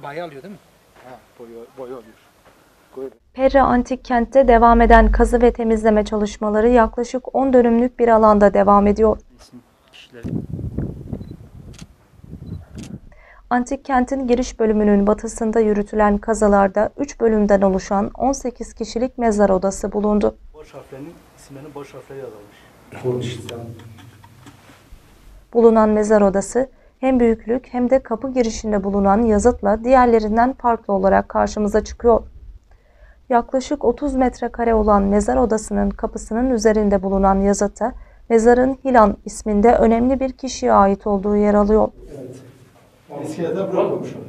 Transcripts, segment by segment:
Bayağı alıyor değil mi? Ha, boyu alıyor. Perra Antik Kent'te devam eden kazı ve temizleme çalışmaları yaklaşık 10 dönümlük bir alanda devam ediyor. Antik Kent'in giriş bölümünün batısında yürütülen kazılarda 3 bölümden oluşan 18 kişilik mezar odası bulundu. Baş harflerinin isimlerinin baş harfleri yazılmış. Bulunan mezar odası hem büyüklük hem de kapı girişinde bulunan yazıtla diğerlerinden farklı olarak karşımıza çıkıyor. Yaklaşık 30 metrekare olan mezar odasının kapısının üzerinde bulunan yazıta mezarın Hilan isminde önemli bir kişiye ait olduğu yer alıyor. Evet. İskelede bırakılmışlar.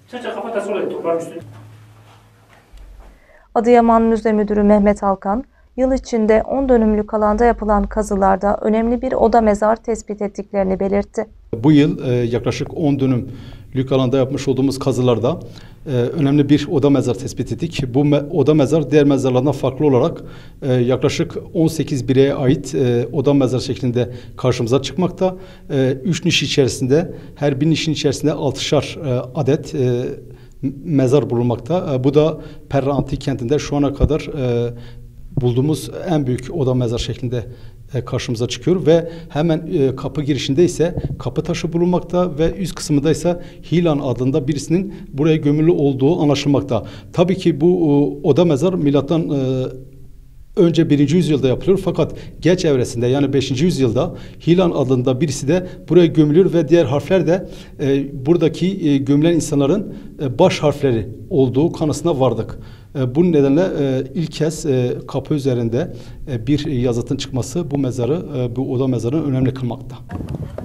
Adıyaman Müze Müdürü Mehmet Alkan, yıl içinde 10 dönümlük alanda yapılan kazılarda önemli bir oda mezar tespit ettiklerini belirtti. Bu yıl yaklaşık 10 dönümlük alanda yapmış olduğumuz kazılarda önemli bir oda mezar tespit ettik. Bu oda mezar diğer mezarlardan farklı olarak yaklaşık 18 bireye ait oda mezar şeklinde karşımıza çıkmakta. 3 niş içerisinde, her bir nişin içerisinde 6'şar adet mezar bulunmakta. Bu da Perra Antik Kenti'nde şu ana kadar bulduğumuz en büyük oda mezar şeklinde karşımıza çıkıyor ve hemen kapı girişinde ise kapı taşı bulunmakta ve üst kısmında ise Hilan adında birisinin buraya gömülü olduğu anlaşılmakta. Tabii ki bu oda mezar milattan önce 1. yüzyılda yapılıyor fakat geç evresinde yani 5. yüzyılda Hilan adında birisi de buraya gömülüyor ve diğer harfler de buradaki gömülen insanların baş harfleri olduğu kanısına vardık. Bu nedenle ilk kez kapı üzerinde bir yazıtın çıkması bu mezarı, bu oda mezarını önemli kılmakta.